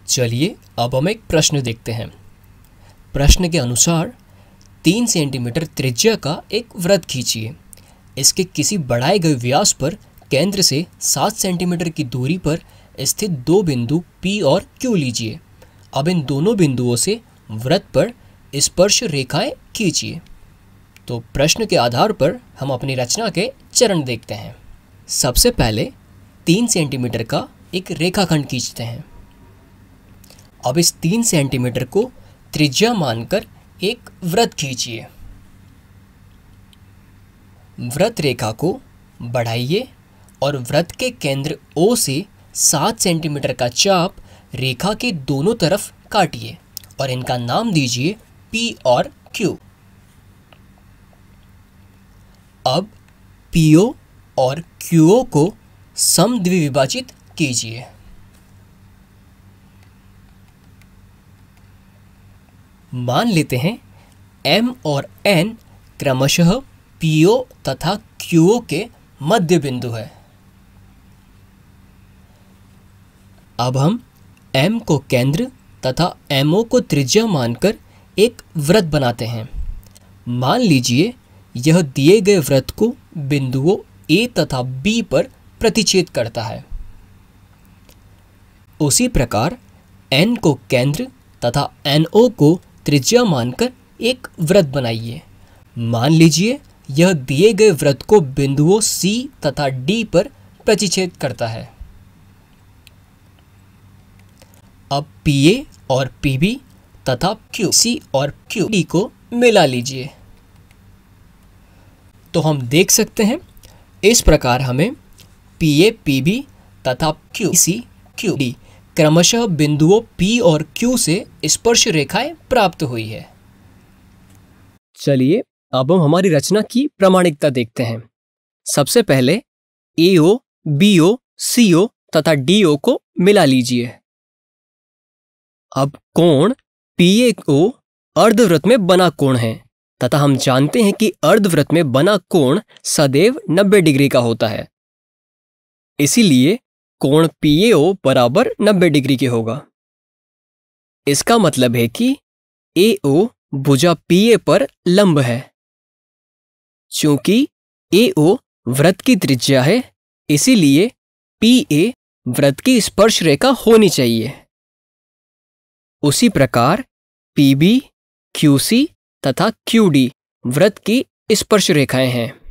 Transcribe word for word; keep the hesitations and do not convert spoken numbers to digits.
चलिए अब हम एक प्रश्न देखते हैं। प्रश्न के अनुसार तीन सेंटीमीटर त्रिज्या का एक वृत्त खींचिए। इसके किसी बढ़ाए गए व्यास पर केंद्र से सात सेंटीमीटर की दूरी पर स्थित दो बिंदु P और Q लीजिए। अब इन दोनों बिंदुओं से वृत्त पर स्पर्श रेखाएं खींचिए। तो प्रश्न के आधार पर हम अपनी रचना के चरण देखते हैं। सबसे पहले तीन सेंटीमीटर का एक रेखाखंड खींचते हैं। अब इस तीन सेंटीमीटर को त्रिज्या मानकर एक वृत्त खींचिए। वृत्त रेखा को बढ़ाइए और वृत्त के केंद्र O से सात सेंटीमीटर का चाप रेखा के दोनों तरफ काटिए और इनका नाम दीजिए P और Q। अब P O और Q O को समद्विभाजित कीजिए। मान लेते हैं M और N क्रमशः P O तथा Q O के मध्य बिंदु है। अब हम M को केंद्र तथा M O को त्रिज्या मानकर एक वृत्त बनाते हैं। मान लीजिए यह दिए गए वृत्त को बिंदुओं A तथा B पर प्रतिच्छेद करता है। उसी प्रकार N को केंद्र तथा N O को त्रिज्या मानकर एक वृत्त बनाइए। मान लीजिए यह दिए गए वृत्त को बिंदुओं C तथा D पर प्रतिच्छेद करता है। अब P A और P B तथा Q C और Q D को मिला लीजिए। तो हम देख सकते हैं इस प्रकार हमें P A P B तथा Q C Q D क्रमशः बिंदुओं P और Q से स्पर्श रेखाएं प्राप्त हुई है। चलिए अब हम हमारी रचना की प्रामाणिकता देखते हैं। सबसे पहले A O, B O, C O तथा D O को मिला लीजिए। अब कोण P A O अर्धवृत्त में बना कोण है तथा हम जानते हैं कि अर्धवृत्त में बना कोण सदैव नब्बे डिग्री का होता है। इसीलिए कोण P A O बराबर नब्बे डिग्री के होगा। इसका मतलब है कि A O भुजा P A पर लंब है। चूंकि A O वृत्त की त्रिज्या है, इसीलिए P A वृत्त की स्पर्श रेखा होनी चाहिए। उसी प्रकार P B, Q C तथा Q D वृत्त की स्पर्श रेखाएं हैं।